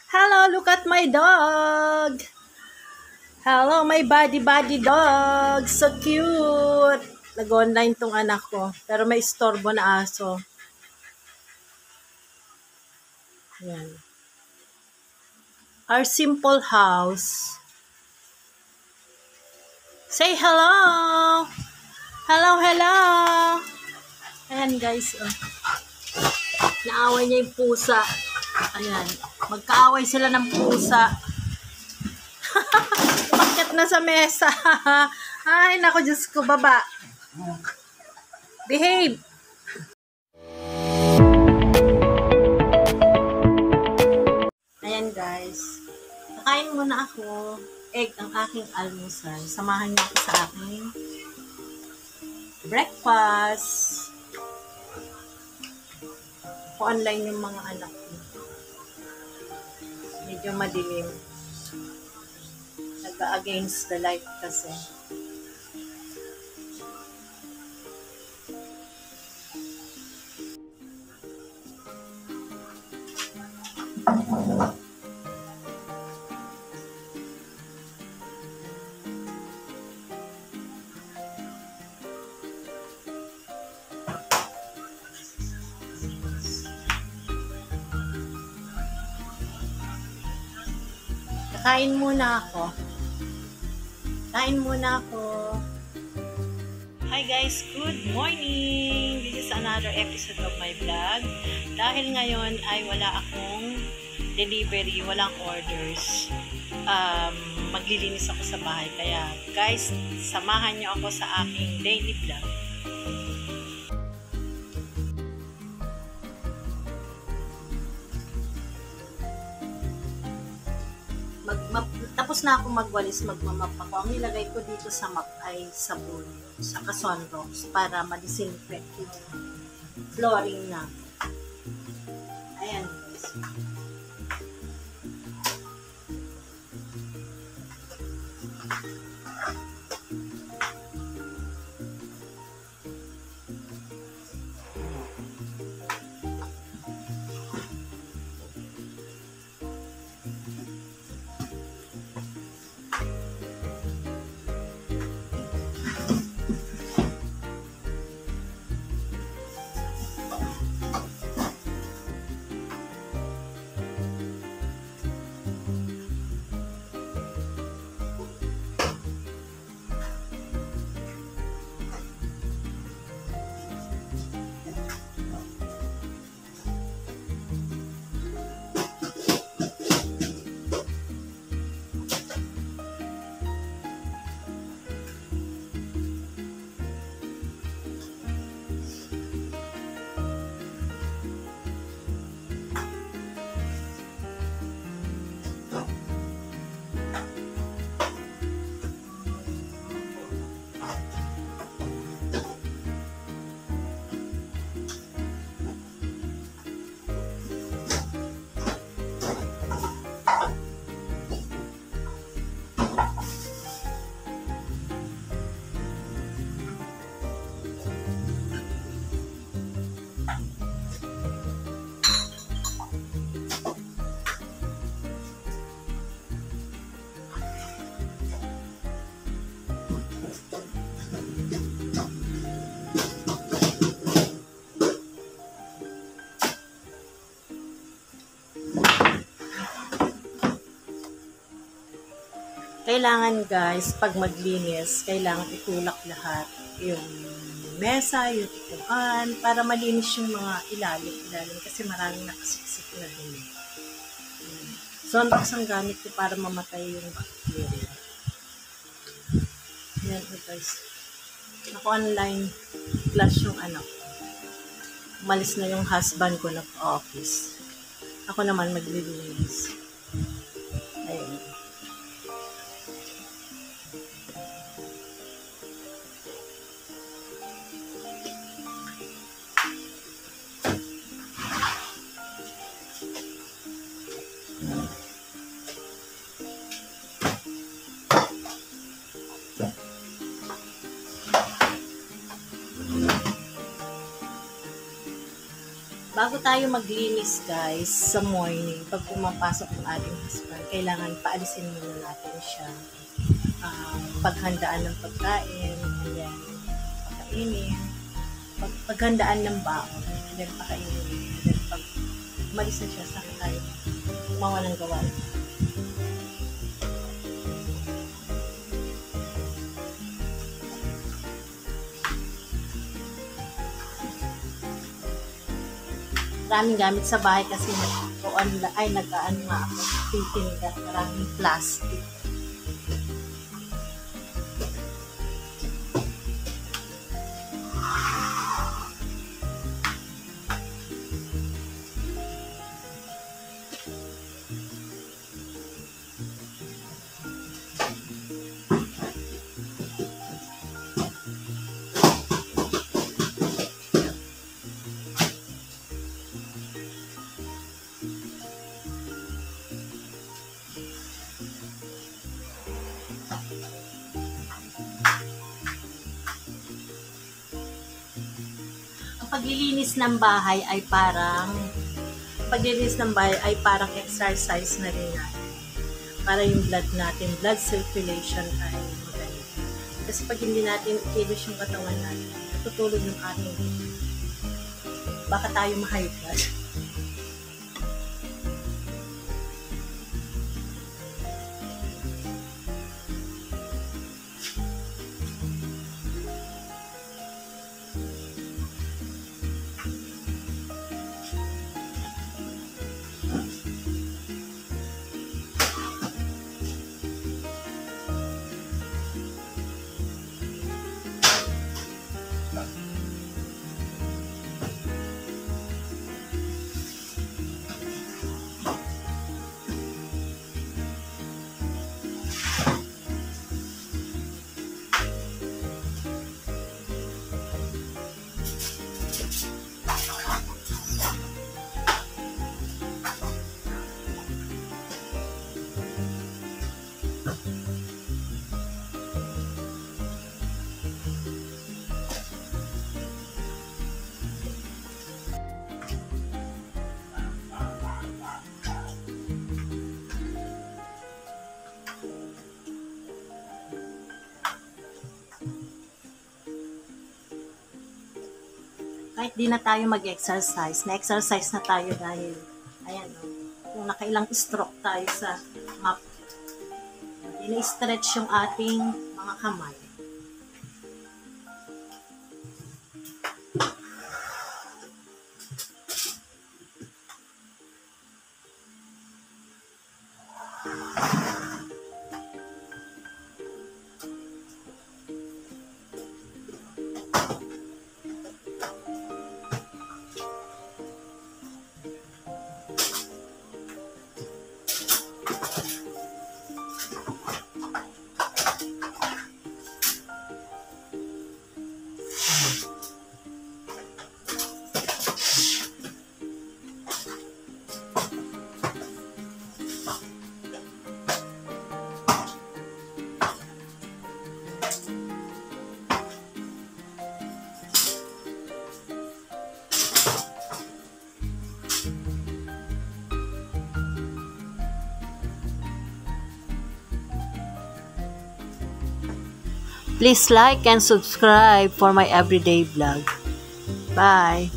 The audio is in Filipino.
Hello, look at my dog. Hello, my buddy dog. So cute. Nag-online tong anak ko. Pero may istorbo na aso. Yan. Our simple house. Say hello. Hello. Ayan guys. Oh. Naaway niya yung pusa. Ayan. Magkaaway sila ng pusa. Bakit na sa mesa? Ay, naku, Diyos ko, baba. Behave. Ayan, guys. Kakain muna ako. Egg ang aking almusal. Samahan niyo ako sa aking breakfast. Online yung mga anak ko. Medyo madilim. Nag-against the light kasi. Kain muna ako. Hi guys, good morning! This is another episode of my vlog. Dahil ngayon ay wala akong delivery, walang orders. Maglilinis ako sa bahay. Kaya guys, samahan niyo ako sa aking daily vlog. Tapos na ako magwalis, magmamap ako. Ang nilagay ko dito sa map ay sabon, saka sunrocks para ma-disinfect yung flooring na. Ayan guys. Kailangan guys, pag maglinis, kailangan itulak lahat. Yung mesa, yung upuan, para malinis yung mga ilalim kasi maraming nakasiksik na dumi. Sunrocks ang gamit ko para mamatay yung bacteria. Yan guys. Ako online class yung anak ko. Umalis na yung husband ko nag-office. Ako naman maglilinis. Ayun. Bago tayo maglinis guys, sa morning, pag pumapasok ang ating husband, kailangan paalisin muna natin siya. Paghandaan ng pagkain, ayan, pakainin, paghandaan ng baon, then pakainin, then pag umalis na siya, saka tayo gumawa ng gawain. Maraming gamit sa bahay kasi nag-ano nga ako, titinda, maraming plastic. Paglilinis ng bahay ay parang exercise na rin natin. Para yung blood natin, blood circulation ay maganda. Kasi pag hindi natin ikilos yung katawan natin, tutulog yung ating baka tayo ma-high blood. Kahit di na tayo mag-exercise, na-exercise na tayo dahil, ayan o, kung nakailang stroke tayo sa map, ina-stretch yung ating mga kamay. Please like and subscribe for my everyday vlog. Bye!